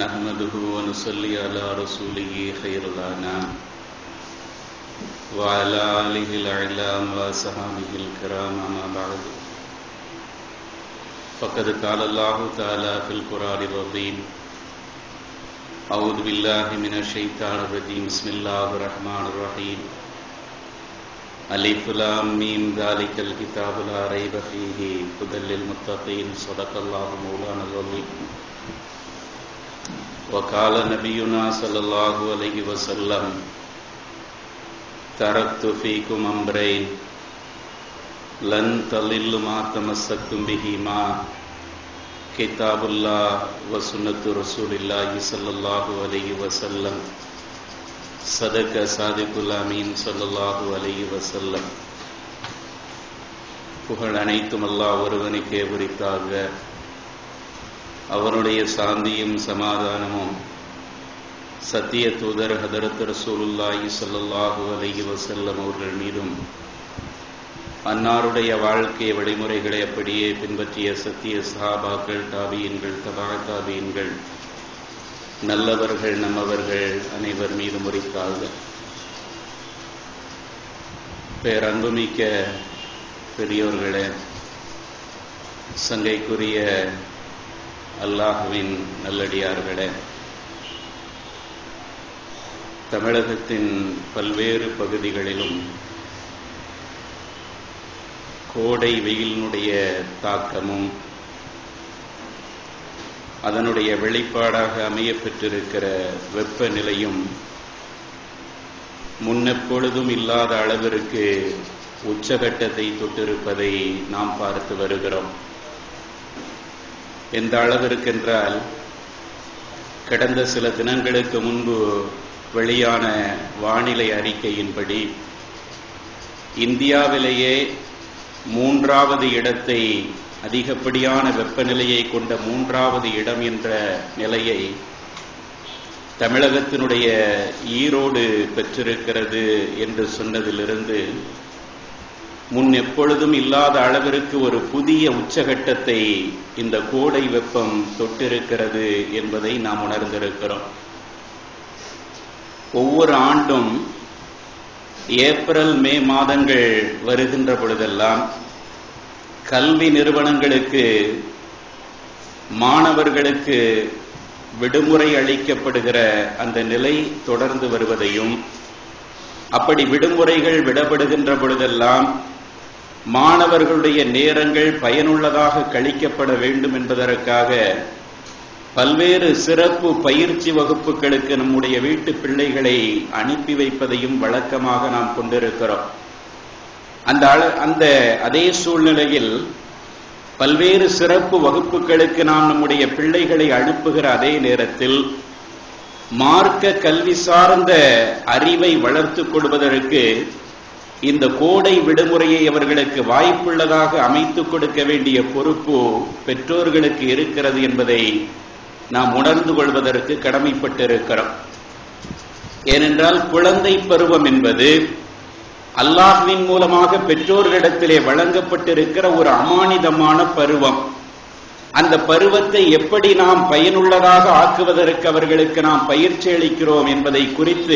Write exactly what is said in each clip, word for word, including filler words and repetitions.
نحمده ونصلي على رسوله خير الأنام وعلى آله الأعلام وصحبه الكرام أما بعد فقد قال الله تعالى في القرآن العظيم أعوذ بالله من الشيطان الرجيم بسم الله الرحمن الرحيم ألف لام ميم ذلك الكتاب لا ريب فيه هدى للمتقين صدق الله مولانا العظيم وقال نبينا صلى الله عليه وسلم تركت فيكم أمرين لن تضلوا ما تمسكتم بهما كتاب الله وسنة رسول الله صلى الله عليه وسلم صدق صادق الأمين صلى الله عليه وسلم. புகழ் அனைத்தும் அல்லாஹ் ஒருவனுக்கே உரித்தாக. அவனுடைய சாந்தியும் சமாதானமும் சத்திய தூதர் ஹதரத் ரசூலுல்லாஹி ஸல்லல்லாஹு அலைஹி வஸல்லம் அவர்கள் மீதும் அன்னாருடைய வாழ்க்கை வழிமுறைகளை அப்படியே பின்பற்றிய சத்திய சஹாபாக்கள், தாபீன்கள், தபா தாபீன்கள், நல்லவர்கள், நம்மவர்கள் அனைவர் மீதும் உரித்தாக. பேரன்புமிக்க பெரியோர்களே, சங்கைக்குரிய அல்லாஹ்வின் நல்லடியார்களே, தமிழகத்தின் பல்வேறு பகுதிகளிலும் கோடை வெயிலினுடைய தாக்கமும் அதனுடைய வெளிப்பாடாக அமைய பெற்றிருக்கிற வெப்பநிலையும் முன்னெப்பொழுதும் இல்லாத அளவிற்கு உச்சகட்டத்தை தொட்டிருப்பதை நாம் பார்த்து வருகிறோம். எந்த அளவிற்கென்றால், கடந்த சில தினங்களுக்கு முன்பு வெளியான வானிலை அறிக்கையின்படி இந்தியாவிலேயே மூன்றாவது இடத்தை, அதிகப்படியான வெப்பநிலையை கொண்ட மூன்றாவது இடம் என்ற நிலையை தமிழகத்தினுடைய ஈரோடு பெற்றிருக்கிறது என்று சொன்னதிலிருந்து முன் எப்பொழுதும் இல்லாத அளவிற்கு ஒரு புதிய உச்சகட்டத்தை இந்த கோடை வெப்பம் தொட்டிருக்கிறது என்பதை நாம் உணர்ந்திருக்கிறோம். ஒவ்வொரு ஆண்டும் ஏப்ரல் மே மாதங்கள் வருகின்ற பொழுதெல்லாம் கல்வி நிறுவனங்களுக்கு, மாணவர்களுக்கு விடுமுறை அளிக்கப்படுகிற அந்த நிலை தொடர்ந்து வருவதையும், அப்படி விடுமுறைகள் விடப்படுகின்ற பொழுதெல்லாம் மாணவர்களுடைய நேரங்கள் பயனுள்ளதாக கழிக்கப்பட வேண்டும் என்பதற்காக பல்வேறு சிறப்பு பயிற்சி வகுப்புகளுக்கு நம்முடைய வீட்டு பிள்ளைகளை அனுப்பி வைப்பதையும் வழக்கமாக நாம் கொண்டிருக்கிறோம். அந்த அந்த அதே சூழ்நிலையில் பல்வேறு சிறப்பு வகுப்புகளுக்கு நாம் நம்முடைய பிள்ளைகளை அனுப்புகிற அதே நேரத்தில் மார்க்க கல்வி சார்ந்த அறிவை வளர்த்துக் கொள்வதற்கு இந்த கோடை விடுமுறையை அவர்களுக்கு வாய்ப்புள்ளதாக அமைத்துக் கொடுக்க வேண்டிய பொறுப்பு பெற்றோர்களுக்கு இருக்கிறது என்பதை நாம் உணர்ந்து கொள்வதற்கு கடமைப்பட்டிருக்கிறோம். ஏனென்றால் குழந்தை பருவம் என்பது அல்லாஹ்வின் மூலமாக பெற்றோர்களிடத்திலே வழங்கப்பட்டிருக்கிற ஒரு அமானிதமான பருவம். அந்த பருவத்தை எப்படி நாம் பயனுள்ளதாக ஆக்குவதற்கு அவர்களுக்கு நாம் பயிற்சி அளிக்கிறோம் என்பதை குறித்து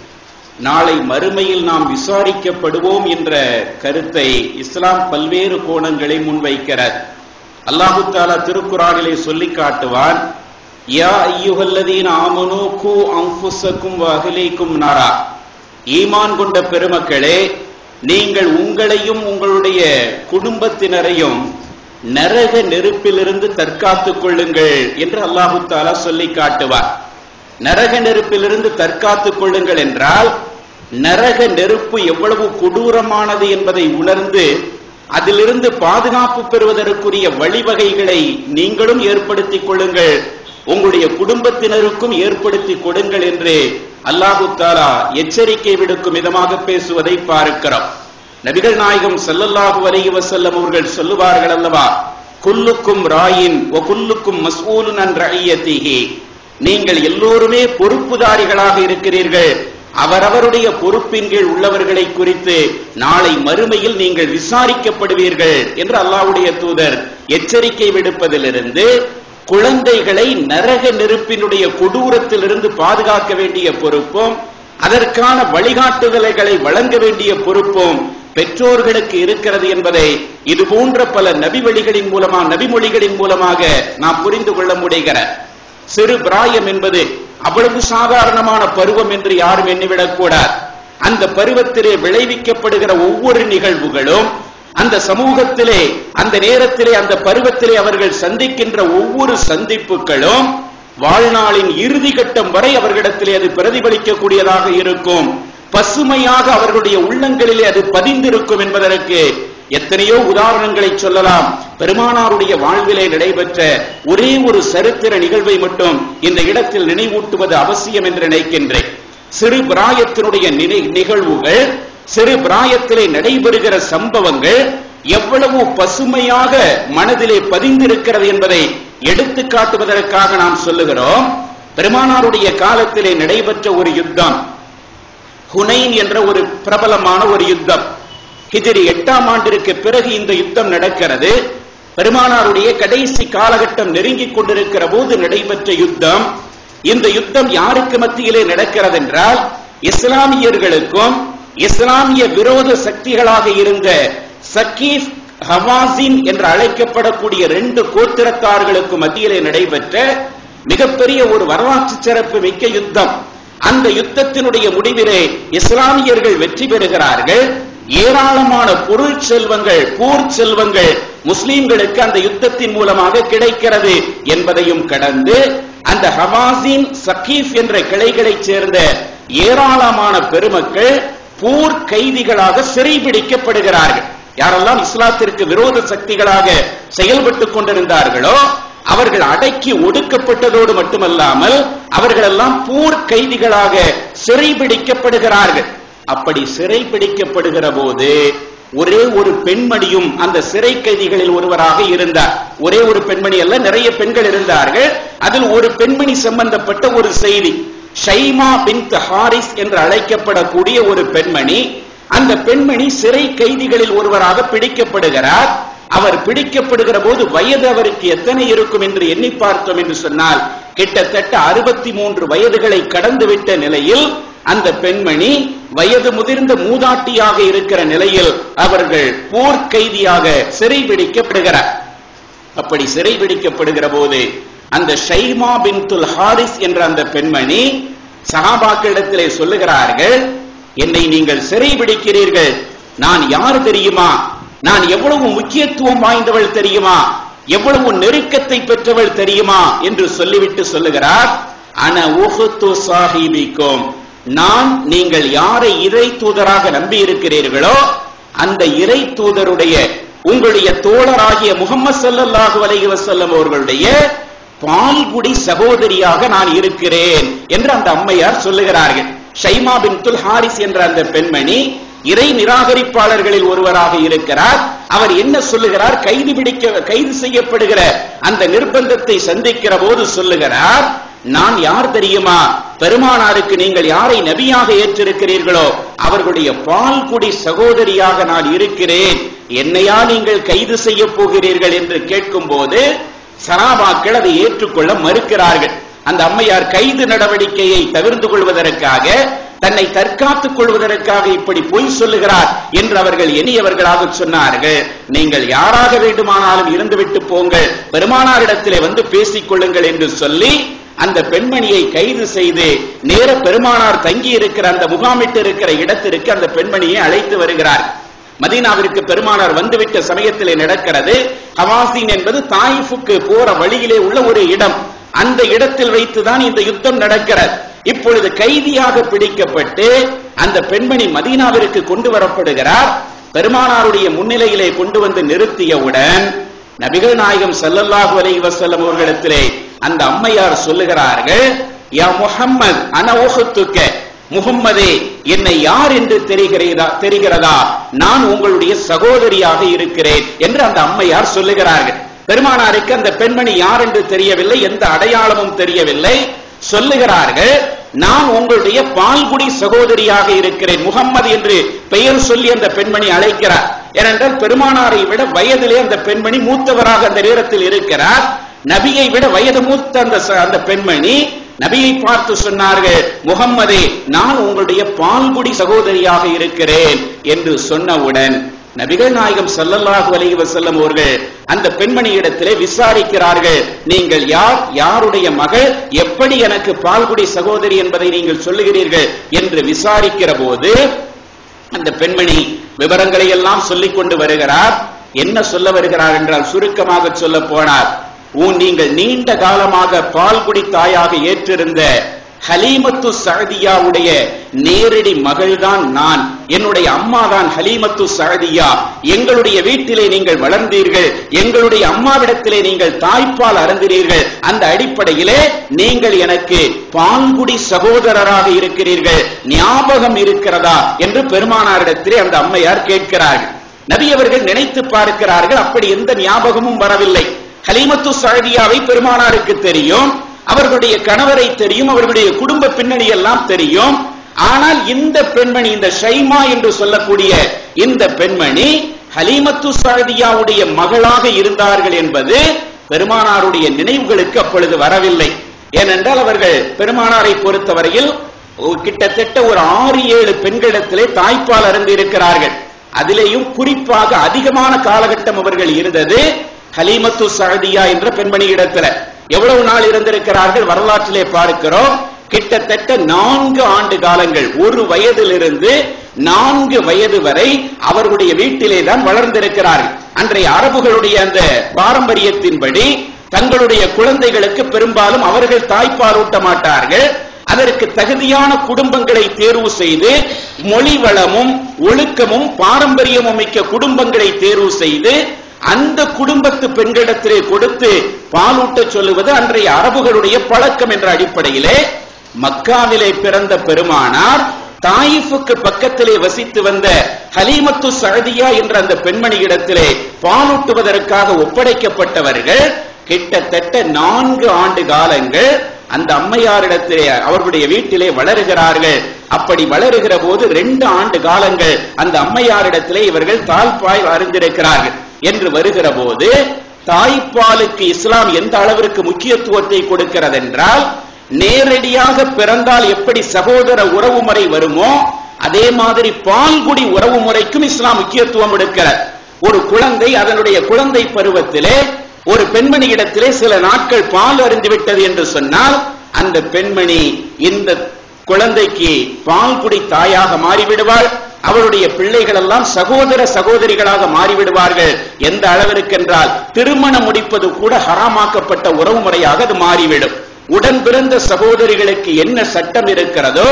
நாளை மறுமையில் நாம் விசாரிக்கப்படுவோம் என்ற கருத்தை இஸ்லாம் பல்வேறு கோணங்களை முன்வைக்கிறார். அல்லாஹு தஆலா திருக்குர்ஆனிலே சொல்லி காட்டுவான், யா அய்யுஹல்லதீன ஆமனூ கூ அன்ஃபுஸக்கும் வ அஹ்லீக்கும் நாரா. ஈமான் கொண்ட பெருமக்களே, நீங்கள் உங்களையும் உங்களுடைய குடும்பத்தினரையும் நரக நெருப்பிலிருந்து தற்காத்துக் கொள்ளுங்கள் என்று அல்லாஹு தஆலா சொல்லி காட்டுவார். நரக நெருப்பிலிருந்து தற்காத்துக் கொள்ளுங்கள் என்றால் நரக நெருப்பு எவ்வளவு கொடூரமானது என்பதை உணர்ந்து அதிலிருந்து பாதுகாப்பு பெறுவதற்குரிய வழிவகைகளை நீங்களும் ஏற்படுத்திக் கொள்ளுங்கள், உங்களுடைய குடும்பத்தினருக்கும் ஏற்படுத்திக் கொடுங்கள் என்று அல்லாஹு தஆலா எச்சரிக்கை விடுக்கும் விதமாக பேசுவதை பார்க்கிறோம். நபிகள் நாயகம் ஸல்லல்லாஹு அலைஹி வஸல்லம் அவர்கள் சொல்லுவார்கள் அல்லவா, குல்லுக்கும் ராயின் வ குல்லுக்கும் மஸ்ஊலுன் அன் ரஇயத்திஹி. நீங்கள் எல்லோருமே பொறுப்புதாரிகளாக இருக்கிறீர்கள், அவரவருடைய பொறுப்பின் கீழ் உள்ளவர்களை குறித்து நாளை மறுமையில் நீங்கள் விசாரிக்கப்படுவீர்கள் என்று அல்லாஹ்வுடைய தூதர் எச்சரிக்கை விடுப்பதிலிருந்து குழந்தைகளை நரக நெருப்பினுடைய கொடூரத்திலிருந்து பாதுகாக்க வேண்டிய பொறுப்பும் அதற்கான வழிகாட்டுதல்களை வழங்க வேண்டிய பொறுப்பும் பெற்றோர்களுக்கு இருக்கிறது என்பதை இது போன்ற பல நபி வழிகளின் மூலமாக நபிமொழிகளின் மூலமாக நாம் புரிந்து கொள்ள முடிகிற சிறு பிராயம் என்பது அவ்வளவு சாதாரணமான பருவம் என்று யாரும் எண்ணிவிடக் கூடாது. அந்த பருவத்திலே விளைவிக்கப்படுகிற ஒவ்வொரு நிகழ்வுகளும் அந்த சமூகத்திலே அந்த நேரத்திலே அந்த பருவத்திலே அவர்கள் சந்திக்கின்ற ஒவ்வொரு சந்திப்புகளும் வாழ்நாளின் இறுதி கட்டம் வரை அவர்களிடத்திலே அது பிரதிபலிக்கக்கூடியதாக இருக்கும். பசுமையாக அவர்களுடைய உள்ளங்களிலே அது பதிந்திருக்கும் என்பதற்கு எத்தனையோ உதாரணங்களை சொல்லலாம். பெருமானாருடைய வாழ்விலே நடைபெற்ற ஒரே ஒரு சரித்திர நிகழ்வை மட்டும் இந்த இடத்தில் நினைவூட்டுவது அவசியம் என்று நினைக்கின்றேன். சிறு பிராயத்தினுடைய நிகழ்வுகள், சிறு பிராயத்திலே நடைபெறுகிற சம்பவங்கள் எவ்வளவு பசுமையாக மனதிலே பதிந்திருக்கிறது என்பதை எடுத்து காட்டுவதற்காக நாம் சொல்லுகிறோம். பெருமானாருடைய காலத்திலே நடைபெற்ற ஒரு யுத்தம், ஹுனைன் என்ற ஒரு பிரபலமான ஒரு யுத்தம். ஹிஜ்ரி எட்டாம் ஆண்டிற்கு பிறகு இந்த யுத்தம் நடக்கிறது. பெருமானாருடைய கடைசி காலகட்டம் நெருங்கிக் கொண்டிருக்கிற போது நடைபெற்ற யுத்தம். இந்த யுத்தம் யாருக்கு மத்தியிலே நடக்கிறது என்றால், இஸ்லாமியர்களுக்கும் இஸ்லாமிய விரோத சக்திகளாக இருந்த சக்கீஃப் ஹவாசின் என்று அழைக்கப்படக்கூடிய ரெண்டு கோத்திரத்தார்களுக்கு மத்தியிலே நடைபெற்ற மிகப்பெரிய ஒரு வரலாற்று சிறப்பு மிக்க யுத்தம். அந்த யுத்தத்தினுடைய முடிவிலே இஸ்லாமியர்கள் வெற்றி பெறுகிறார்கள். ஏராளமான பொருள் செல்வங்கள், போர் செல்வங்கள் முஸ்லிம்களுக்கு அந்த யுத்தத்தின் மூலமாக கிடைக்கிறது என்பதையும் கடந்து அந்த ஹவாசின் சக்கீஃப் என்ற கிளைகளைச் சேர்ந்த ஏராளமான பெருமக்கள் போர் கைதிகளாக சிறைபிடிக்கப்படுகிறார்கள். யாரெல்லாம் இஸ்லாத்திற்கு விரோத சக்திகளாக செயல்பட்டுக் கொண்டிருந்தார்களோ அவர்கள் அடக்கி ஒடுக்கப்பட்டதோடு மட்டுமல்லாமல் அவர்கள் எல்லாம் போர் கைதிகளாக சிறைபிடிக்கப்படுகிறார்கள். அப்படி சிறைபிடிக்கப்படுகிற போது ஒரே ஒரு பெண்மணியும் அந்த சிறை கைதிகளில் ஒருவராக இருந்தார். ஒரே ஒரு பெண்மணி அல்ல, நிறைய பெண்கள் இருந்தார்கள். அதில் ஒரு பெண்மணி சம்பந்தப்பட்ட ஒரு செய்தி, ஷைமா பின்த் ஹாரிஸ் என்று அழைக்கப்படக்கூடிய ஒரு பெண்மணி. அந்த பெண்மணி சிறை கைதிகளில் ஒருவராக பிடிக்கப்படுகிறார். அவர் பிடிக்கப்படுகிற போது வயது அவருக்கு எத்தனை இருக்கும் என்று எண்ணி பார்த்தோம் என்று சொன்னால் கிட்டத்தட்ட அறுபத்தி மூன்று வயதுகளை கடந்துவிட்ட நிலையில் அந்த பெண்மணி வயது முதிர்ந்த மூதாட்டியாக இருக்கிற நிலையில் அவர்கள் போர் கைதியாக சிறைபிடிக்கப்படுகிறார். அப்படி சிறைபிடிக்கப்படுகிற போது அந்த ஷைமா பின்துல் ஹாரிஸ் என்ற அந்த பெண்மணி சஹாபாக்களிடத்திலே சொல்லுகிறார்கள், என்னை நீங்கள் சிறைபிடிக்கிறீர்கள், நான் யார் தெரியுமா, நான் எவ்வளவு முக்கியத்துவம் வாய்ந்தவள் தெரியுமா, எவ்வளவு நெருக்கத்தை பெற்றவள் தெரியுமா என்று சொல்லிவிட்டு சொல்லுகிறார், அன உஹ்து சாஹிபிக்கும், நான் நீங்கள் யாரை இறை தூதராக நம்பி இருக்கிறீர்களோ அந்த இறை தூதருடைய உங்களுடைய தோழராகிய முஹம்மது ஸல்லல்லாஹு அலைஹி வஸல்லம் அவர்களுடைய பால்குடி சகோதரியாக நான் இருக்கிறேன் என்று அந்த அம்மையார் சொல்லுகிறார்கள். ஷைமா பின்துல் ஹாரிஸ் என்ற அந்த பெண்மணி இறை நிராகரிப்பாளர்களில் ஒருவராக இருக்கிறார். அவர் என்ன சொல்லுகிறார், கைது பிடிக்க கைது செய்யப்படுகிற அந்த நிர்பந்தத்தை சந்திக்கிற போது சொல்லுகிறார், நான் யார் தெரியுமா, பெருமானாருக்கு நீங்கள் யாரை நபியாக ஏற்றிருக்கிறீர்களோ அவர்களுடைய பால்குடி சகோதரியாக நான் இருக்கிறேன், என்னையா நீங்கள் கைது செய்ய போகிறீர்கள் என்று கேட்கும் போது சஹாபாக்கள் அதை ஏற்றுக்கொள்ள மறுக்கிறார்கள். அந்த அம்மையார் கைது நடவடிக்கையை தவிர்த்து கொள்வதற்காக, தன்னை தற்காத்துக் கொள்வதற்காக இப்படி பொய் சொல்லுகிறார் என்று அவர்கள் எண்ணியவர்களாக சொன்னார்கள், நீங்கள் யாராக வேண்டுமானாலும் இருந்துவிட்டு போங்கள், பெருமானாரிடத்திலே வந்து பேசிக் கொள்ளுங்கள் என்று சொல்லி அந்த பெண்மணியை கைது செய்து நேர பெருமானார் தங்கி இருக்கிற அந்த முகாமிட்டு இருக்கிற இடத்திற்கு அந்த பெண்மணியை அழைத்து வருகிறார். மதீனாவிற்கு பெருமானார் வந்துவிட்ட சமயத்திலே நடக்கிறது. ஹவாசின் என்பது தாயிஃபுக்கு போற வழியிலே உள்ள ஒரு இடம். அந்த இடத்தில் வைத்துதான் இந்த யுத்தம் நடக்கிறது. இப்பொழுது கைதியாக பிடிக்கப்பட்டு அந்த பெண்மணி மதீனாவிற்கு கொண்டு வரப்படுகிறார். பெருமானாருடைய முன்னிலையிலே கொண்டு வந்து நிறுத்தியவுடன் நபிகள் நாயகம் ஸல்லல்லாஹு அலைஹி வஸல்லம் அவர்களிடத்திலே அந்த அம்மையார் சொல்லுகிறார்கள், யா முஹம்மது அன உஹ்துக, முஹம்மதே என்னை யார் என்று தெரிகிறதா தெரிகிறதா நான் உங்களுடைய சகோதரியாக இருக்கிறேன் என்று அந்த அம்மையார் சொல்லுகிறார்கள். பெருமானாருக்கு அந்த பெண்மணி யார் என்று தெரியவில்லை, எந்த அடையாளமும் தெரியவில்லை. சொல்லுகிறார்கள், நான் உங்களுடைய பால்குடி சகோதரியாக இருக்கிறேன். முகம்மது என்று பெயர் சொல்லி அந்த பெண்மணி அழைக்கிறார். ஏனென்றால் பெருமானாரை விட வயதிலே அந்த பெண்மணி மூத்தவராக அந்த நேரத்தில் இருக்கிறார். நபியை விட வயது மூத்த அந்த அந்த பெண்மணி நபியை பார்த்து சொன்னார்கள், முகம்மதே, நான் உங்களுடைய பால்குடி சகோதரியாக இருக்கிறேன் என்று சொன்னவுடன் நபிகள் நாயகம் ஸல்லல்லாஹு அலைஹி வஸல்லம் அவர்கள் அந்த பெண்மணியிடத்திலே விசாரிக்கிறார்கள், நீங்கள் யார், யாருடைய மகள், எப்படி எனக்கு பால்குடி சகோதரி என்பதை நீங்கள் சொல்லுகிறீர்கள் என்று விசாரிக்கிற போது அந்த பெண்மணி விவரங்களை எல்லாம் சொல்லிக் கொண்டு வருகிறார். என்ன சொல்ல வருகிறார் என்றால், சுருக்கமாக சொல்ல போனார், நீங்கள் நீண்ட காலமாக பால்குடி தாயாக ஏற்றிருந்த ஹலீமத்து சஅதியாவுடைய நேரடி மகள்தான் நான். என்னுடைய அம்மா தான் ஹலீமத்து சஅதியா. எங்களுடைய வீட்டிலே நீங்கள் வளர்ந்தீர்கள், எங்களுடைய அம்மாவிடத்திலே நீங்கள் தாய்ப்பால் அருந்தினீர்கள். அந்த அடிப்படையிலே நீங்கள் எனக்கு பால்குடி சகோதரராக இருக்கிறீர்கள், ஞாபகம் இருக்கிறதா என்று பெருமானாரிடத்திலே அந்த அம்மையார் கேட்கிறார்கள். நபி அவர்கள் நினைத்து பார்க்கிறார்கள், அப்படி எந்த ஞாபகமும் வரவில்லை. ஹலீமத்து சஅதியாவை பெருமானாருக்கு தெரியும், அவர்களுடைய கணவரை தெரியும், அவர்களுடைய குடும்ப பின்னணி எல்லாம் தெரியும். ஆனால் இந்த பெண்மணி, இந்த ஷைமா என்று சொல்லக்கூடிய இந்த பெண்மணி ஹலீமத்து சஅதியாவுடைய மகளாக இருந்தார்கள் என்பது பெருமானாருடைய நினைவுகளுக்கு அப்பொழுது வரவில்லை. ஏனென்றால் அவர்கள் பெருமானாரை பொறுத்தவரையில் கிட்டத்தட்ட ஒரு ஆறு ஏழு பெண்களிடத்திலே தாய்ப்பால் அருந்தி இருக்கிறார்கள். அதிலேயும் குறிப்பாக அதிகமான காலகட்டம் அவர்கள் இருந்தது ஹலீமத்து சஅதியா என்ற பெண்மணியிடத்தில். எவ்வளவு நாள் இருந்திருக்கிறார்கள் வரலாற்றிலே பார்க்கிறோம். கிட்டத்தட்ட நான்கு ஆண்டு காலங்கள், ஒரு வயதிலிருந்து நான்கு வயது வரை அவர்களுடைய வீட்டிலே தான் வளர்ந்திருக்கிறார்கள். அன்றைய அரபுகளுடைய அந்த பாரம்பரியத்தின்படி தங்களுடைய குழந்தைகளுக்கு பெரும்பாலும் அவர்கள் தாய்ப்பால் ஊட்ட மாட்டார்கள். அதற்கு தகுதியான குடும்பங்களை தேர்வு செய்து, மொழி வளமும் ஒழுக்கமும் பாரம்பரியமும் மிக்க குடும்பங்களை தேர்வு செய்து அந்த குடும்பத்து பெண்களிடத்திலே கொடுத்து பாலூட்ட சொல்லுவது அன்றைய அரபுகளுடைய பழக்கம் என்ற அடிப்படையிலே மக்காவிலே பிறந்த பெருமானார் தாயிஃபுக்கு பக்கத்திலே வசித்து வந்த ஹலீமத்து சஅதியா என்ற அந்த பெண்மணியிடத்திலே பாலூட்டுவதற்காக ஒப்படைக்கப்பட்டவர்கள் கிட்டத்தட்ட நான்கு ஆண்டு காலங்கள் அந்த அம்மையாரிடத்திலே அவர்களுடைய வீட்டிலே வளருகிறார்கள். அப்படி வளருகிற போது ரெண்டு ஆண்டு காலங்கள் அந்த அம்மையாரிடத்திலே இவர்கள் தாய்ப்பால் அறிந்திருக்கிறார்கள் என்று வருகிற போது தாய்ப்பாலுக்கு இஸ்லாம் எந்த அளவிற்கு முக்கியத்துவத்தை கொடுக்கிறது என்றால், நேரடியாக பிறந்தால் எப்படி சகோதர உறவு முறை வருமோ அதே மாதிரி பால்குடி உறவு முறைக்கும் இஸ்லாம் முக்கியத்துவம் கொடுக்கிறது. ஒரு குழந்தை அதனுடைய குழந்தை பருவத்திலே ஒரு பெண்மணியிடத்திலே சில நாட்கள் பால் அருந்திவிட்டது என்று சொன்னால் அந்த பெண்மணி இந்த குழந்தைக்கு பால்குடி தாயாக மாறிவிடுவாள். அவருடைய பிள்ளைகள் எல்லாம் சகோதர சகோதரிகளாக மாறிவிடுவார்கள். எந்த அளவிற்கு என்றால் திருமணம் முடிப்பது கூட ஹராமாக்கப்பட்ட உறவு முறையாக அது மாறிவிடும். உடன் பிறந்த சகோதரிகளுக்கு என்ன சட்டம் இருக்கிறதோ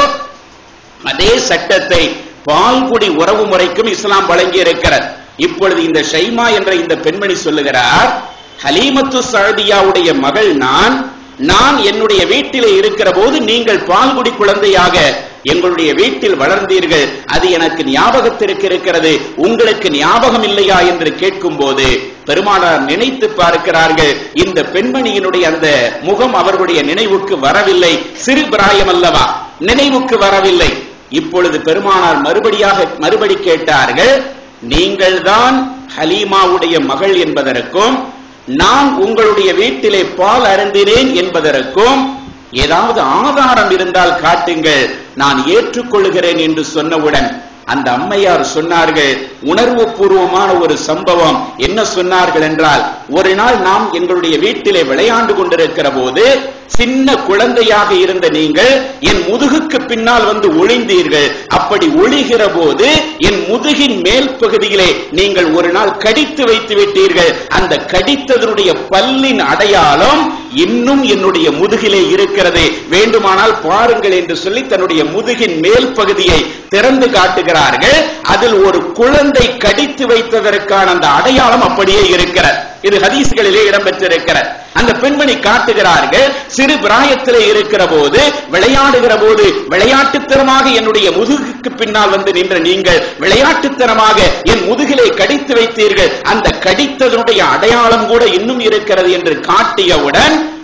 அதே சட்டத்தை பால்குடி உறவு முறைக்கும் இஸ்லாம் வழங்கி இருக்கிறது. இப்பொழுது இந்த ஷைமா என்ற இந்த பெண்மணி சொல்லுகிறார், ஹலீமத்து சஅதியாவுடைய மகள் நான் நான் என்னுடைய வீட்டிலே இருக்கிற போது நீங்கள் பால்குடி குழந்தையாக எங்களுடைய வீட்டில் வளர்ந்தீர்கள், அது எனக்கு ஞாபகத்திற்கு இருக்கிறது, உங்களுக்கு ஞாபகம் இல்லையா என்று கேட்கும் போது பெருமானார் நினைத்து பார்க்கிறார்கள், இந்த பெண்மணியினுடைய அந்த முகம் அவர்களுடைய நினைவுக்கு வரவில்லை. சிறு பிராயம் அல்லவா, நினைவுக்கு வரவில்லை. இப்பொழுது பெருமானார் மறுபடியாக மறுபடி கேட்டார்கள், நீங்கள் தான் ஹலீமாவுடைய மகள் என்பதற்கும் நான் உங்களுடைய வீட்டிலே பால் அருந்தினேன் என்பதற்கும் ஏதாவது ஆதாரம் இருந்தால் காட்டுங்கள், நான் ஏற்றுக்கொள்கிறேன் என்று சொன்னவுடன் அந்த அம்மையார் சொன்னார்கள், உணர்வு பூர்வமான ஒரு சம்பவம். என்ன சொன்னார்கள் என்றால், ஒரு நாள் நாம் எங்களுடைய வீட்டிலே விளையாண்டு கொண்டிருக்கிற போது சின்ன குழந்தையாக இருந்த நீங்கள் என் முதுகுக்கு பின்னால் வந்து ஒளிந்தீர்கள். அப்படி ஒளிகிற போது என் முதுகின் மேல் பகுதியிலே நீங்கள் ஒரு நாள் கடித்து வைத்து விட்டீர்கள். அந்த கடித்ததனுடைய பல்லின் அடையாளம் இன்னும் என்னுடைய முதுகிலே இருக்கிறது, வேண்டுமானால் பாருங்கள் என்று சொல்லி தன்னுடைய முதுகின் மேல் பகுதியை திறந்து காட்டுகிறார்கள். அதில் ஒரு குழந்தை கடித்து வைத்ததற்கான அந்த அடையாளம் அப்படியே இருக்கிறது. இது ஹதீஸ்களிலே இடம்பெற்றிருக்கிறது. அந்த பெண்மணி காட்டுகிறார்கள், சிறு பிராயத்திலே இருக்கிற போது விளையாடுகிற போது விளையாட்டுத்தனமாக என்னுடைய முதுகுக்கு பின்னால் வந்து நின்ற நீங்கள் விளையாட்டுத்தனமாக என் முதுகிலே கடித்து வைத்தீர்கள், அந்த கடித்ததனுடைய அடையாளம் கூட இன்னும் இருக்கிறது என்று காட்டியவுடன்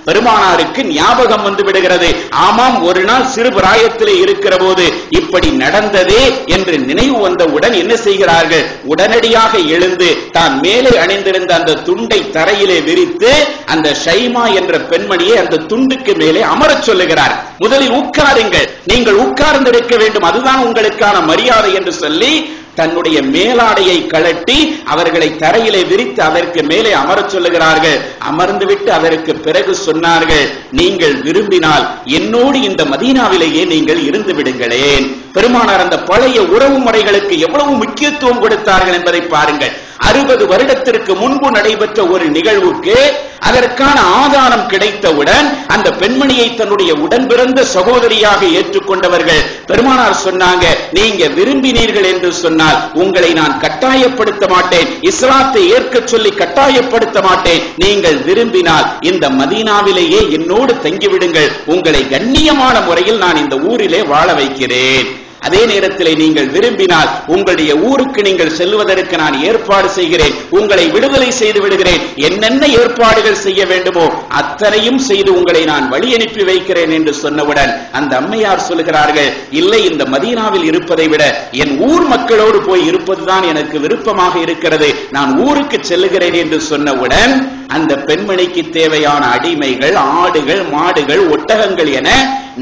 பெருமானாருக்கு ஞாபகம் வந்து விடுகிறது. ஆமாம், ஒரு நாள் சிறு பிராயத்திலே இருக்கிற போது இப்படி நடந்ததே என்று நினைவு வந்தவுடன் என்ன செய்கிறார்கள்? உடனடியாக எழுந்து தான் மேலே அணிந்திருந்த அந்த துண்டை தரையிலே விரித்து அந்த ஷைமா என்ற பெண்மணியை அந்த துண்டுக்கு மேலே அமரச் சொல்லுகிறார். முதலில் உட்காருங்கள், நீங்கள் உட்கார்ந்திருக்க வேண்டும், அதுதான் உங்களுக்கான மரியாதை என்று சொல்லி தன்னுடைய மேலாடையை கழட்டி அவர்களை தரையிலே விரித்து அதற்கு மேலே அமரச் சொல்லுகிறார்கள். அமர்ந்துவிட்டு அதற்கு பிறகு சொன்னார்கள், நீங்கள் விரும்பினால் என்னோடு இந்த மதீனாவிலேயே நீங்கள் இருந்து விடுங்களேன். பெருமானார் அந்த பழைய உறவு முறைகளுக்கு எவ்வளவு முக்கியத்துவம் கொடுத்தார்கள் என்பதை பாருங்கள். அறுபது வருடத்திற்கு முன்பு நடைபெற்ற ஒரு நிகழ்வுக்கு அதற்கான ஆதாரம் கிடைத்தவுடன் அந்த பெண்மணியை தன்னுடைய உடன் பிறந்த சகோதரியாக ஏற்றுக்கொண்டவர்கள். பெருமானார் சொன்னாங்க, நீங்க விரும்பினீர்கள் என்று சொன்னால் உங்களை நான் கட்டாயப்படுத்த மாட்டேன், இஸ்லாத்தை ஏற்க சொல்லி கட்டாயப்படுத்த மாட்டேன். நீங்கள் விரும்பினால் இந்த மதீனாவிலேயே என்னோடு தங்கிவிடுங்கள், உங்களை கண்ணியமான முறையில் நான் இந்த ஊரிலே வாழ வைக்கிறேன். அதே நேரத்தில் நீங்கள் விரும்பினால் உங்களுடைய ஊருக்கு நீங்கள் செல்வதற்கு நான் ஏற்பாடு செய்கிறேன், உங்களை விடுதலை செய்து விடுகிறேன், என்னென்ன ஏற்பாடுகள் செய்ய வேண்டுமோ அத்தனையும் செய்து உங்களை நான் வழி அனுப்பி வைக்கிறேன் என்று சொன்னவுடன் அந்த அம்மையார் சொல்கிறார்கள், இல்லை, இந்த மதீனாவில் இருப்பதை விட என் ஊர் மக்களோடு போய் இருப்பதுதான் எனக்கு விருப்பமாக இருக்கிறது, நான் ஊருக்கு செல்லுகிறேன் என்று சொன்னவுடன் அந்த பெண்மணிக்கு தேவையான அடிமைகள், ஆடுகள், மாடுகள், ஒட்டகங்கள் என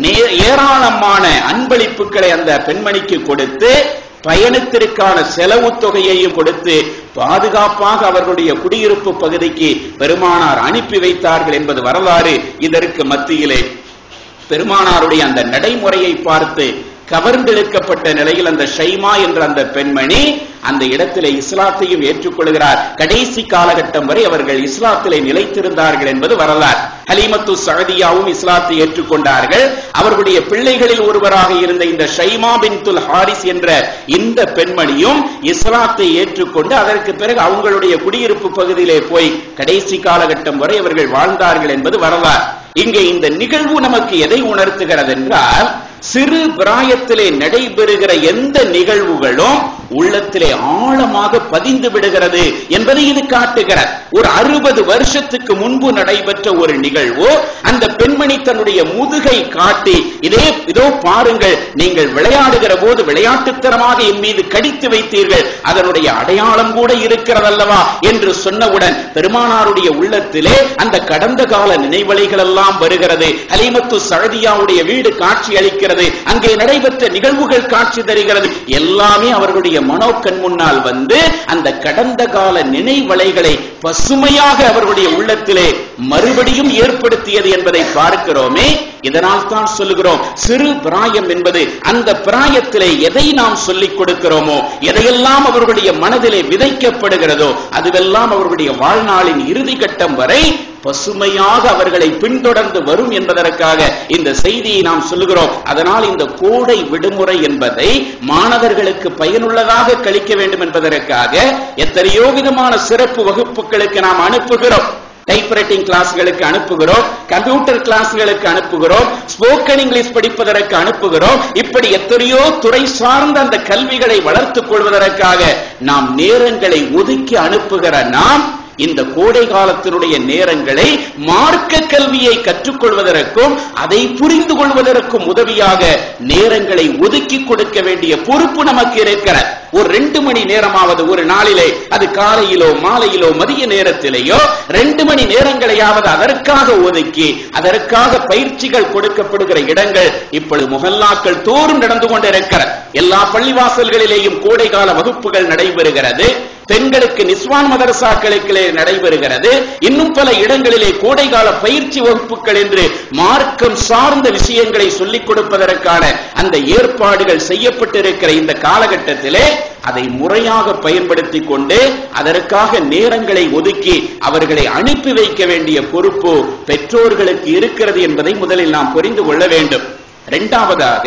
ஏராளமான அன்பளிப்புகளை அந்த பெண்மணிக்கு கொடுத்து பயணத்திற்கான செலவு தொகையையும் கொடுத்து பாதுகாப்பாக அவர்களுடைய குடியிருப்பு பகுதிக்கு பெருமானார் அனுப்பி வைத்தார்கள் என்பது வரலாறு. இதற்கு மத்தியிலே பெருமானாருடைய அந்த நடைமுறையை பார்த்து கவர்ந்தெழுக்கப்பட்ட நிலையில் அந்த ஷைமா என்ற அந்த பெண்மணி அந்த இடத்திலே இஸ்லாத்தையும் ஏற்றுக்கொள்கிறார். கடைசி காலகட்டம் வரை அவர்கள் இஸ்லாத்திலே நிலைத்திருந்தார்கள் என்பது வரலாறு. ஹலீமத்து சஅதியாவும் இஸ்லாத்தை ஏற்றுக்கொண்டார்கள். அவர்களுடைய பிள்ளைகளில் ஒருவராக இருந்த இந்த ஷைமா பின்துல் ஹாரிஸ் என்ற இந்த பெண்மணியும் இஸ்லாத்தை ஏற்றுக்கொண்டு அதற்கு பிறகு அவங்களுடைய குடியிருப்பு பகுதியிலே போய் கடைசி காலகட்டம் வரை அவர்கள் வாழ்ந்தார்கள் என்பது வரலாறு. இங்கே இந்த நிகழ்வு நமக்கு எதை உணர்த்துகிறது என்றால், சிறு பிராயத்திலே நடைபெறுகிற எந்த நிகழ்வுகளும் உள்ளத்திலே ஆழமாக பதிந்து விடுகிறது என்பதை இது காட்டுகிறது. ஒரு அறுபது வருஷத்துக்கு முன்பு நடைபெற்ற ஒரு நிகழ்வு, அந்த பெண்மணி தன்னுடைய முதுகை காட்டி, இதே இதோ பாருங்கள், நீங்கள் விளையாடுகிற போது விளையாட்டுத்தனமாக என் மீது கடித்து வைத்தீர்கள், அதனுடைய அடையாளம் கூட இருக்கிறதல்லவா என்று சொன்னவுடன் பெருமானாருடைய உள்ளத்திலே அந்த கடந்த கால நினைவலைகள் எல்லாம் வருகிறது. ஹலீமத்து சஅதியாவுடைய வீடு காட்சி அளிக்கிறது, அங்கே நடைபெற்ற நிகழ்வுகள் காட்சி தருகிறது. எல்லாமே அவர்களுடைய மனோக்கண் முன்னால் வந்து அந்த கடந்த கால நினைவலைகளை பசுமையாக அவர்களுடைய உள்ளத்திலே மறுபடியும் ஏற்படுத்தியது என்பதை பார்க்கிறோமே. இதனால் தான் சொல்லுகிறோம், சிறு பிராயம் என்பது அந்த பிராயத்திலே எதை நாம் சொல்லிக் கொடுக்கிறோமோ, எதையெல்லாம் அவர்களுடைய மனதிலே விதைக்கப்படுகிறதோ அதுவெல்லாம் அவர்களுடைய வாழ்நாளின் இறுதி கட்டம் வரை பசுமையாக அவர்களை பின்தொடர்ந்து வரும் என்பதற்காக இந்த செய்தியை நாம் சொல்லுகிறோம். அதனால் இந்த கோடை விடுமுறை என்பதை மாணவர்களுக்கு பயனுள்ளதாக கழிக்க வேண்டும் என்பதற்காக எத்தனையோ விதமான சிறப்பு வகுப்புகளுக்கு நாம் அனுப்புகிறோம். டைப்ரைட்டிங் கிளாஸ்களுக்கு அனுப்புகிறோம், கம்ப்யூட்டர் கிளாஸ்களுக்கு அனுப்புகிறோம், ஸ்போக்கன் இங்கிலீஷ் படிப்பதற்கு அனுப்புகிறோம். இப்படி எத்தனையோ துறை சார்ந்த அந்த கல்விகளை வளர்த்துக் கொள்வதற்காக நாம் நேரங்களை ஒதுக்கி அனுப்புகிற நாம் இந்த கோடை காலத்தினுடைய நேரங்களை மார்க்க கல்வியை கற்றுக்கொள்வதற்கும் அதை புரிந்து கொள்வதற்கும் உதவியாக நேரங்களை ஒதுக்கி கொடுக்க வேண்டிய பொறுப்பு நமக்கு இருக்கிறது. ஒரு ரெண்டு மணி நேரமாவது ஒரு நாளிலே, அது காலையிலோ மாலையிலோ மதிய நேரத்திலேயோ ரெண்டு மணி நேரங்களையாவது அதற்காக ஒதுக்கி அதற்காக பயிற்சிகள் கொடுக்கப்படுகிற இடங்கள் இப்பொழுது முஹல்லாக்கள் தோறும் நடந்து கொண்டிருக்கிறது. எல்லா பள்ளிவாசல்களிலேயும் கோடைகால வகுப்புகள் நடைபெறுகிறது. பெண்களுக்கு நிஸ்வான் மதரசாக்களுக்கு நடைபெறுகிறது. இன்னும் பல இடங்களிலே கோடைகால பயிற்சி வகுப்புகள் என்று மார்க்கம் சார்ந்த விஷயங்களை சொல்லிக் கொடுப்பதற்கான அந்த ஏற்பாடுகள் செய்யப்பட்டிருக்கிற இந்த காலகட்டத்திலே அதை முறையாக பயன்படுத்திக் கொண்டு அதற்காக நேரங்களை ஒதுக்கி அவர்களை அனுப்பி வைக்க வேண்டிய பொறுப்பு பெற்றோர்களுக்கு இருக்கிறது என்பதை முதலில் நாம் புரிந்து கொள்ள வேண்டும். இரண்டாவதாக,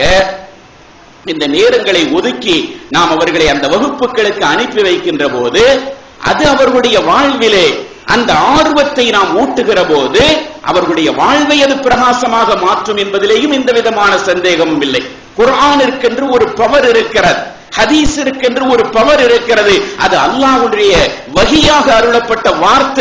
இந்த நேரங்களை ஒதுக்கி நாம் அவர்களை அந்த வகுப்புகளுக்கு அனுப்பி வைக்கின்ற போது அது அவர்களுடைய வாழ்விலே அந்த ஆர்வத்தை நாம் ஊட்டுகிற போது அவர்களுடைய வாழ்வை அது பிரகாசமாக மாற்றும் என்பதிலேயும் எந்த விதமான சந்தேகமும் இல்லை. குர்ஆனிற்கென்று ஒரு பவர் இருக்கிறது, ஹதீஸிற்கென்று ஒரு பவர் இருக்கிறது. அது அல்லாஹ்வுடைய வஹியாக அருளப்பட்ட வார்த்தைகள்.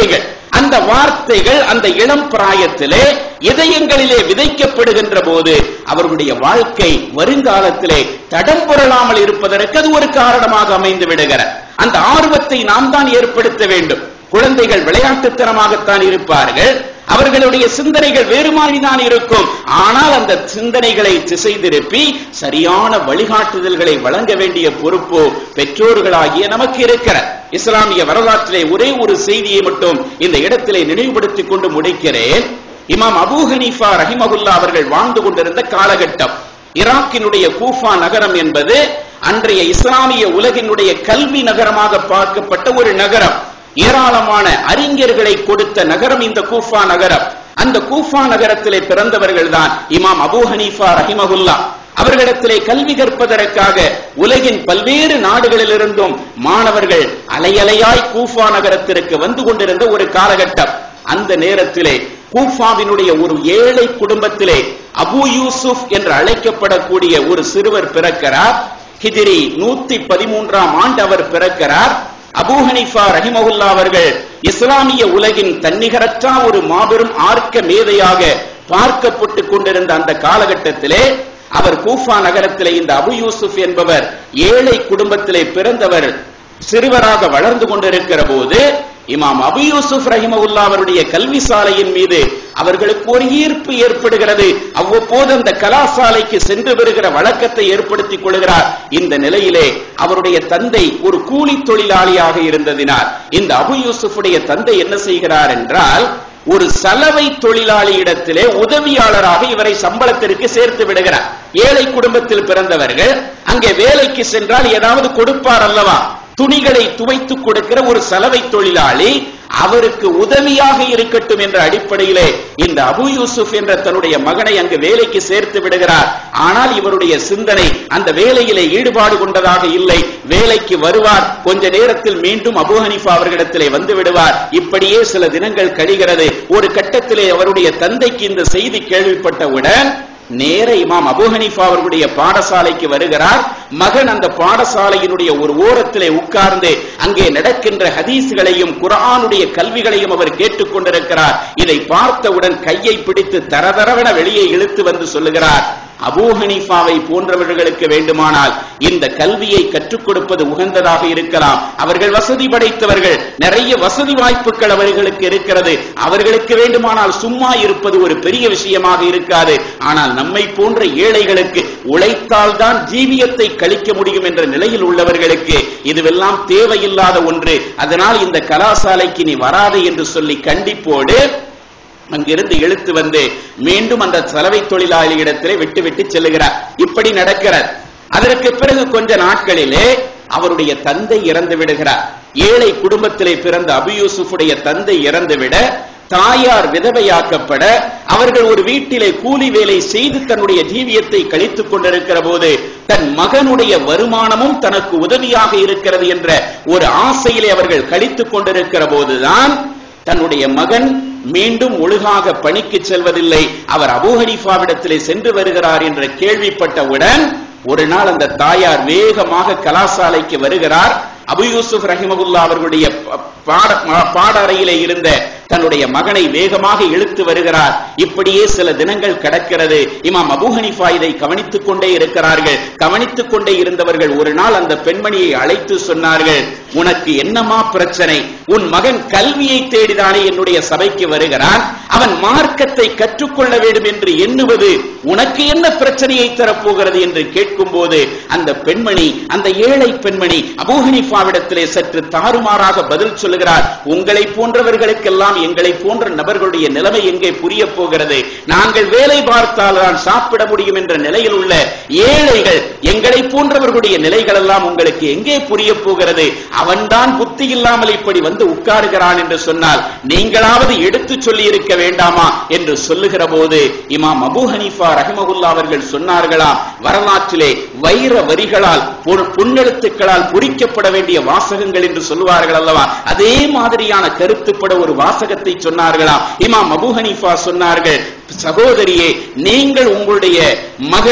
அந்த வார்த்தைகள் அந்த இளம் பிராயத்திலே இதயங்களிலே விதைக்கப்படுகின்ற போது அவர்களுடைய வாழ்க்கை வருங்காலத்திலே தடம் புரளாமல் இருப்பதற்கு அது ஒரு காரணமாக அமைந்து விடுகிற. அந்த ஆர்வத்தை நாம் தான் ஏற்படுத்த வேண்டும். குழந்தைகள் விளையாட்டுத்தனமாகத்தான் இருப்பார்கள், அவர்களுடைய சிந்தனைகள் வேறு மாதிரிதான் இருக்கும். ஆனால் அந்த சிந்தனைகளை திசை திருப்பி சரியான வழிகாட்டுதல்களை வழங்க வேண்டிய பொறுப்பு பெற்றோர்களாகிய நமக்கு இருக்கிற. இஸ்லாமிய வரலாற்றிலே ஒரே ஒரு செய்தியை மட்டும் இந்த இடத்திலே நினைவுபடுத்திக் கொண்டு முடிக்கிறேன். இமாம் அபூ ஹனீஃபா ரஹிமஹுல்லா அவர்கள் வாழ்ந்து கொண்டிருந்த காலகட்டம், ஈராக்கினுடைய கூஃபா நகரம் என்பது அன்றைய இஸ்லாமிய உலகினுடைய கல்வி நகரமாக பார்க்கப்பட்ட ஒரு நகரம். ஏராளமான அறிஞர்களை கொடுத்த நகரம் இந்த கூஃபா நகரம். அந்த கூஃபா நகரத்திலே பிறந்தவர்கள் தான் இமாம் அபூ ஹனீஃபா ரஹிமஹுல்லா. அவர்களிடத்திலே கல்வி கற்பதற்காக உலகின் பல்வேறு நாடுகளிலிருந்தும் மாணவர்கள் அலையலையாய் கூஃபா நகரத்திற்கு வந்து கொண்டிருந்த ஒரு காலகட்டம். அந்த நேரத்திலே கூஃபாவினுடைய ஒரு ஏழை குடும்பத்திலே அபு யூசுப் என்று அழைக்கப்படக்கூடிய ஒரு சிறுவர் பிறக்கிறார். ஹிஜ்ரி நூத்தி பதிமூன்றாம் ஆண்டு அவர் பிறக்கிறார். அபூ ஹனீஃபா ரஹிமஹுல்லா அவர்கள் இஸ்லாமிய உலகின் தன்னிகரற்ற ஒரு மாபெரும் ஆர்க்க மேதையாக பார்க்கப்பட்டுக் கொண்டிருந்த அந்த காலகட்டத்திலே அவர் கூஃபா நகரத்திலே இந்த அபு யூசுப் என்பவர் ஏழை குடும்பத்திலே பிறந்தவர் சிறுவராக வளர்ந்து கொண்டிருக்கிற போது இமாம் அபு யூசுப் ரஹிமஹுல்லா அவருடைய கல்வி சாலையின் மீது அவர்களுக்கு ஒரு ஈர்ப்பு ஏற்படுகிறது. அவ்வப்போது அந்த கலாசாலைக்கு சென்று வருகிற வழக்கத்தை ஏற்படுத்திக் கொள்கிறார். இந்த நிலையிலே அவருடைய தந்தை ஒரு கூலி தொழிலாளியாக இருந்ததினால் இந்த அபு யூசுஃபுடைய தந்தை என்ன செய்கிறார் என்றால், ஒரு சலவை தொழிலாளி இடத்திலே உதவியாளராக இவரை சம்பளத்திற்கு சேர்த்து விடுகிறார். ஏழை குடும்பத்தில் பிறந்தவர்கள் அங்கே வேலைக்கு சென்றால் ஏதாவது கொடுப்பார் அல்லவா, துணிகளை துவைத்துக் கொடுக்கிற ஒரு சலவை தொழிலாளி அவருக்கு உதவியாக இருக்கட்டும் என்ற அடிப்படையிலே இந்த அபு யூசுப் என்ற தன்னுடைய மகனை அங்கு வேலைக்கு சேர்த்து விடுகிறார். ஆனால் இவருடைய சிந்தனை அந்த வேலையிலே ஈடுபாடு கொண்டதாக இல்லை. வேலைக்கு வருவார், கொஞ்ச நேரத்தில் மீண்டும் அபூ ஹனீஃபா அவர்களிடத்திலே வந்து விடுவார். இப்படியே சில தினங்கள் கழிகிறது. ஒரு கட்டத்திலே அவருடைய தந்தைக்கு இந்த செய்தி கேள்விப்பட்டவுடன் நேர இமாம் அபூ ஹனீஃபா அவர்களுடைய பாடசாலைக்கு வருகிறார். மகன் அந்த பாடசாலையினுடைய ஒரு ஓரத்திலே உட்கார்ந்து அங்கே நடக்கின்ற ஹதீஸ்களையும் குர்ஆனுடைய கல்விகளையும் அவர் கேட்டுக் கொண்டிருக்கிறார். இதை பார்த்தவுடன் கையை பிடித்து தரதரவென வெளியே இழுத்து வந்து சொல்லுகிறார், அபூ ஹனீஃபாவை போன்றவர்களுக்கு வேண்டுமானால் இந்த கல்வியை கற்றுக் கொடுப்பது உகந்ததாக இருக்கலாம். அவர்கள் வசதி படைத்தவர்கள், நிறைய வசதி வாய்ப்புகள் அவர்களுக்கு இருக்கிறது. அவர்களுக்கு வேண்டுமானால் சும்மா இருப்பது ஒரு பெரிய விஷயமாக இருக்காது. ஆனால் நம்மை போன்ற ஏழைகளுக்கு உழைத்தால் தான் ஜீவியத்தை கழிக்க முடியும் என்ற நிலையில் உள்ளவர்களுக்கு இதுவெல்லாம் தேவையில்லாத ஒன்று. அதனால் இந்த கலாசாலைக்கு நீ வராது என்று சொல்லி கண்டிப்போடு அங்கிருந்து இழுத்து வந்து மீண்டும் அந்த சலவை தொழிலாளி இடத்திலே விட்டு விட்டு செல்லுகிறார். இப்படி நடக்கிறார். அதற்கு பிறகு கொஞ்ச நாட்களிலே அவருடைய தந்தை இறந்து விடுகிறார். ஏழை குடும்பத்திலே பிறந்த அபு யூசுஃபுடைய தந்தை இறந்துவிட தாயார் விதவையாக்கப்பட அவர்கள் ஒரு வீட்டிலே கூலி வேலை செய்து தன்னுடைய ஜீவியத்தை கழித்துக் கொண்டிருக்கிற போது தன் மகனுடைய வருமானமும் தனக்கு உதவியாக இருக்கிறது என்ற ஒரு ஆசையிலே அவர்கள் கழித்துக் கொண்டிருக்கிற போதுதான் தன்னுடைய மகன் மீண்டும் ஒழுங்காக பணிக்கு செல்வதில்லை, அவர் அபூ ஹனீஃபாவிடத்திலே சென்று வருகிறார் என்ற கேள்விப்பட்டவுடன் ஒரு நாள் அந்த தாயார் வேகமாக கலாசாலைக்கு வருகிறார். அபு யூசுப் ரஹிமஹுல்லா அவர்களுடைய பாட பாட அறையிலே இருந்த தன்னுடைய மகனை வேகமாக இழுத்து வருகிறார். இப்படியே சில தினங்கள் கடக்கிறது. இமாம் அபூ ஹனீஃபா இதை கவனித்துக் கொண்டே இருக்கிறார்கள். கவனித்துக் கொண்டே இருந்தவர்கள் ஒரு நாள் அந்த பெண்மணியை அழைத்து சொன்னார்கள், உனக்கு என்னமா பிரச்சனை? உன் மகன் கல்வியை தேடிதானே என்னுடைய சபைக்கு வருகிறான், அவன் மார்க்கத்தை கற்றுக்கொள்ள வேண்டும் என்று எண்ணுவது உனக்கு என்ன பிரச்சனையை தரப்போகிறது என்று கேட்கும் போது அந்த பெண்மணி, அந்த ஏழை பெண்மணி அபூ ஹனீஃபாவிடத்திலே சற்று தாறுமாறாக பதில் சொல்லுகிறார், உங்களை போன்றவர்களுக்கெல்லாம் எங்களை போன்ற நபர்களுடைய நிலைமை எங்கே புரிய போகிறது? நாங்கள் வேலை பார்த்தால் தான் சாப்பிட முடியும் என்ற நிலையில் உள்ள ஏழைகள், எங்களை போன்றவர்களுடைய நிலைகள் எல்லாம் உங்களுக்கு எங்கே புரிய போகிறது? அவன்தான் புத்தி இல்லாமல் இப்படி வந்து உட்காருகிறான் என்று சொன்னால் நீங்களாவது எடுத்து சொல்லி இருக்க வேண்டாமா என்று சொல்லுகிற போது இமாம் அபூ ஹனீஃபா ரஹிமஹுல்லா அவர்கள் சொன்னார்களாம், வரலாற்றிலே வைர வரிகளால் பொன்னெழுத்துக்களால் பொறிக்கப்பட வேண்டிய வாசகங்கள் என்று சொல்வார்கள் அல்லவா, அதே மாதிரியான கருத்துப்பட ஒரு வாசகத்தை சொன்னார்களாம். இமாம் அபூ ஹனீஃபா சொன்னார்கள், சகோதரியே, நீங்கள் உங்களுடைய மகனை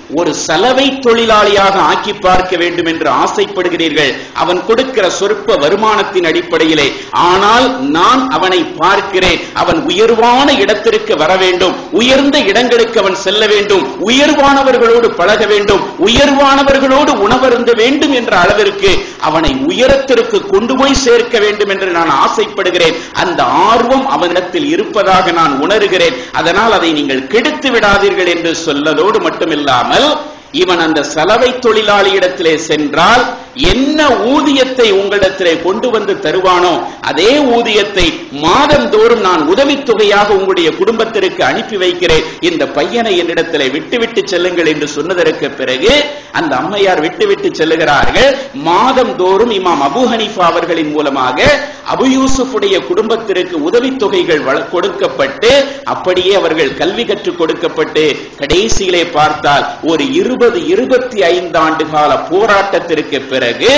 ஒரு சலவை தொழிலாளியாக ஆக்கி பார்க்க வேண்டும் என்று ஆசைப்படுகிறீர்கள், அவன் கொடுக்கிற சொற்ப வருமானத்தின் அடிப்படையிலே. ஆனால் நான் அவனை பார்க்கிறேன், அவன் உயர்வான இடத்திற்கு வர வேண்டும், உயர்ந்த இடங்களுக்கு அவன் செல்ல வேண்டும், உயர்வானவர்களோடு பழக வேண்டும், உயர்வானவர்களோடு உணவருந்த வேண்டும் என்ற அளவிற்கு அவனை உயரத்திற்கு கொண்டு போய் சேர்க்க வேண்டும் என்று நான் ஆசைப்படுகிறேன். அந்த ஆர்வம் அவனிடத்தில் இருப்பதாக நான் உணர்கிறேன். அதனால் அதை நீங்கள் கெடுத்து விடாதீர்கள் என்று சொல்லதோடு மட்டுமில்லாமல், இவன் அந்த சலவை தொழிலாளியிடத்திலே சென்றால் என்ன ஊதியத்தை உங்களிடத்திலே கொண்டு வந்து தருவானோ அதே ஊதியத்தை மாதந்தோறும் நான் உதவித்தொகையாக உங்களுடைய குடும்பத்திற்கு அனுப்பி வைக்கிறேன், இந்த பையனை என்னிடத்திலே விட்டுவிட்டு செல்லுங்கள் என்று சொன்னதற்கு பிறகு அந்த அம்மையார் விட்டுவிட்டு செல்லுகிறார்கள். மாதந்தோறும் இமாம் அபூ ஹனீஃபா அவர்களின் மூலமாக அபு யூசுஃபுடைய குடும்பத்திற்கு உதவித்தொகைகள் கொடுக்கப்பட்டு அப்படியே அவர்கள் கல்வி கற்றுக் கொடுக்கப்பட்டு கடைசியிலே பார்த்தால் ஒரு இருபது இருபத்தி ஐந்து ஆண்டு கால போராட்டத்திற்கு பிறகு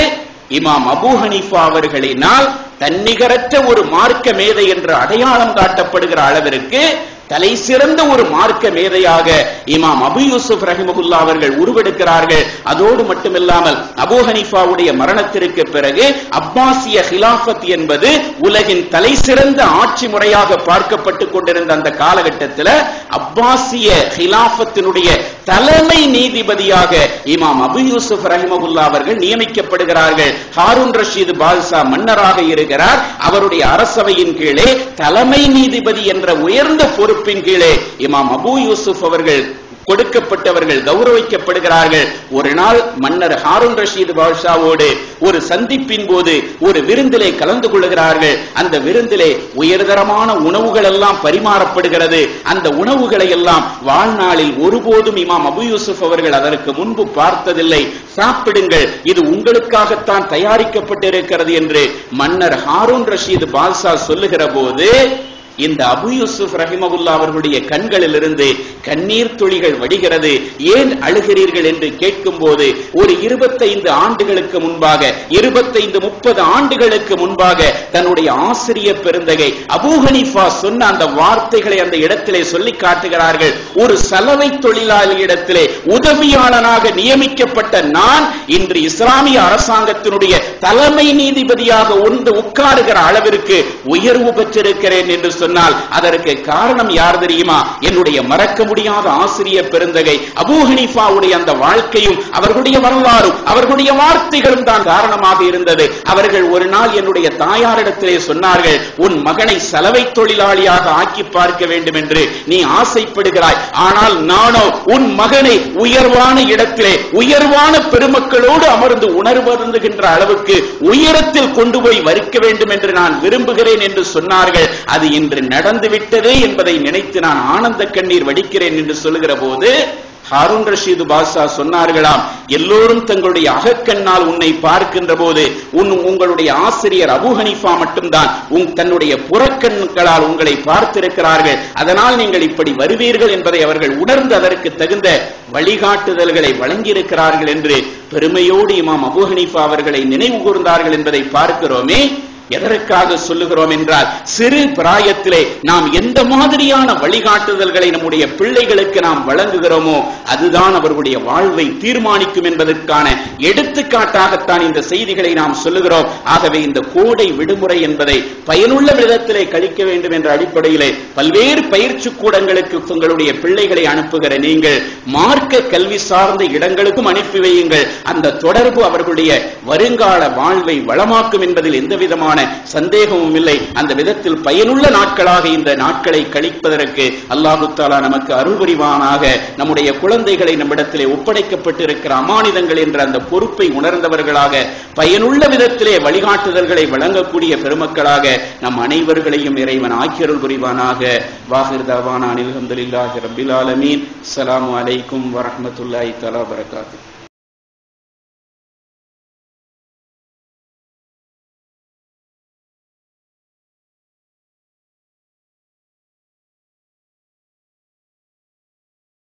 இமாம் அபூ ஹனீஃபா அவர்களினால் தன்னிகரற்ற ஒரு மார்க்க மேதை என்று அடையாளம் காட்டப்படுகிற அளவிற்கு தலை சிறந்த ஒரு மார்க்க மேதையாக இமாம் அபூ யூசுப் ரஹிமஹுல்லாஹ் அவர்கள் உருவெடுக்கிறார்கள். அதோடு மட்டுமில்லாமல் அபூ ஹனீஃபாவுடைய மரணத்திற்கு பிறகு அப்பாசிய ஹிலாஃபத் என்பது உலகின் தலை சிறந்த ஆட்சி முறையாக பார்க்கப்பட்டு கொண்டிருந்த அந்த காலகட்டத்தில் அப்பாசிய ஹிலாஃபத்தினுடைய தலைமை நீதிபதியாக இமாம் அபூ யூசுப் ரஹிமஹுல்லாஹ் அவர்கள் நியமிக்கப்படுகிறார்கள். ஹாரூன் ரஷீத் பால்சா மன்னராக இருக்கிறார். அவருடைய அரசவையின் கீழே தலைமை நீதிபதி என்ற உயர்ந்த பொறுப்பின் கீழே இமாம் அபூ யூசுப் அவர்கள் கொடுக்கப்பட்டவர்கள் கௌரவிக்கப்படுகிறார்கள். ஒரு நாள் மன்னர் ஹாரூன் ரஷீத் பாட்ஷாவோடு ஒரு சந்திப்பின் போது ஒரு விருந்திலே கலந்து கொள்கிறார்கள். அந்த விருந்திலே உயர்தரமான உணவுகள் எல்லாம் பரிமாறப்படுகிறது. அந்த உணவுகளை எல்லாம் வாழ்நாளில் ஒருபோதும் இமாம் அபூ யூசுப் அவர்கள் அதற்கு முன்பு பார்த்ததில்லை. சாப்பிடுங்கள், இது உங்களுக்காகத்தான் தயாரிக்கப்பட்டிருக்கிறது என்று மன்னர் ஹாரூன் ரஷீத் பாட்ஷா சொல்லுகிற போது இந்த அபூ யூசுப் ரஹிமஹுல்லாஹ் அவர்களுடைய கண்களில் இருந்து கண்ணீர் துளிகள் வடிகிறது. ஏன் அழுகிறீர்கள் என்று கேட்கும் போது ஒரு இருபத்தைந்து ஆண்டுகளுக்கு முன்பாக இருபத்தைந்து முப்பது ஆண்டுகளுக்கு முன்பாக தன்னுடைய ஆசிரியர் பெருந்தகை அபூ ஹனீஃபா சொன்ன அந்த வார்த்தைகளை அந்த இடத்திலே சொல்லி காட்டுகிறார்கள். ஒரு சலவை தொழிலாளி இடத்திலே உதவியாளனாக நியமிக்கப்பட்ட நான் இன்று இஸ்லாமிய அரசாங்கத்தினுடைய தலைமை நீதிபதியாக ஒன்று உட்காருகிற அளவிற்கு உயர்வு பெற்றிருக்கிறேன் என்று சொன்னால் அதற்கு காரணம் யார் தெரியுமா? என்னுடைய மறக்க முடியாத ஆசிரியர் பெருந்தகை அபூ ஹனீஃபாவுடைய அந்த வாழ்க்கையும் அவர்களுடைய வரலாறும் அவர்களுடைய வார்த்தைகளும் தான் காரணமாக இருந்தது. அவர்கள் ஒரு நாள் என்னுடைய தாயாரிடத்திலே சொன்னார்கள், உன் மகனை சலவை தொழிலாளியாக ஆக்கி பார்க்க வேண்டும் என்று நீ ஆசைப்படுகிறாய், ஆனால் நானோ உன் மகனை உயர்வான இடத்திலே உயர்வான பெருமக்களோடு அமர்ந்து உணர்வருந்துகின்ற அளவுக்கு உயரத்தில் கொண்டு போய் வைக்க வேண்டும் என்று நான் விரும்புகிறேன் என்று சொன்னார்கள். அது இன்று நடந்துவிட்டதே என்பதை நினைத்து நான் ஆனந்த கண்ணீர் வடிக்கிறேன் என்று சொல்லுகிற போது ஹாரூன் ரஷீத் பாட்ஷா சொன்னார்களாம், எல்லோரும் தங்களுடைய அகக்கண்ணால் உன்னை பார்க்கின்ற போது உன் உங்களுடைய ஆசிரியர் அபூ ஹனீஃபா மட்டும்தான் உன் தன்னுடைய புறக்கண்களால் உங்களை பார்த்திருக்கிறார்கள், அதனால் நீங்கள் இப்படி வருவீர்கள் என்பதை அவர்கள் உணர்ந்து அதற்கு தகுந்த வழிகாட்டுதல்களை வழங்கியிருக்கிறார்கள் என்று பெருமையோடு இமாம் அபூ ஹனீஃபா அவர்களை நினைவு கூர்ந்தார்கள் என்பதை பார்க்கிறோமே. எதற்காக சொல்லுகிறோம் என்றால், சிறு பிராயத்திலே நாம் எந்த மாதிரியான வழிகாட்டுதல்களை நம்முடைய பிள்ளைகளுக்கு நாம் வழங்குகிறோமோ அதுதான் அவர்களுடைய வாழ்வை தீர்மானிக்கும் என்பதற்கான எடுத்துக்காட்டாகத்தான் இந்த செய்திகளை நாம் சொல்லுகிறோம். ஆகவே இந்த கோடை விடுமுறை என்பதை பயனுள்ள விதத்திலே கழிக்க வேண்டும் என்ற அடிப்படையிலே பல்வேறு பயிற்சி கூடங்களுக்கு உங்களுடைய பிள்ளைகளை அனுப்புகிற நீங்கள் மார்க்க கல்வி சார்ந்த இடங்களுக்கும் அனுப்பி வையுங்கள். அந்த தொடர்பு அவர்களுடைய வருங்கால வாழ்வை வளமாக்கும் என்பதில் எந்த விதமான சந்தேகமும் இல்லை. அந்த விதத்தில் பயனுள்ள நாட்களாக இந்த நாட்களை கழிப்பதற்கு அல்லாஹு தஆலா நமக்கு அருள் புரிவானாக. நம்முடைய குழந்தைகளை நம்மிடத்திலே ஒப்படைக்கப்பட்டிருக்கிற அமானிதங்கள் என்ற அந்த பொறுப்பை உணர்ந்தவர்களாக பயனுள்ள விதத்திலே வழிகாட்டுதல்களை வழங்கக்கூடிய பெருமக்களாக நம் அனைவர்களையும் இறைவன் ஆக்கியருள் புரிவானாக. வாஹிர் தவானா அனில் ஹம்துலில்லாஹி ரப்பில் ஆலமீன். அஸ்ஸலாமு அலைக்கும் வரஹ்மத்துல்லாஹி தஆலா வபரகாத்துஹு.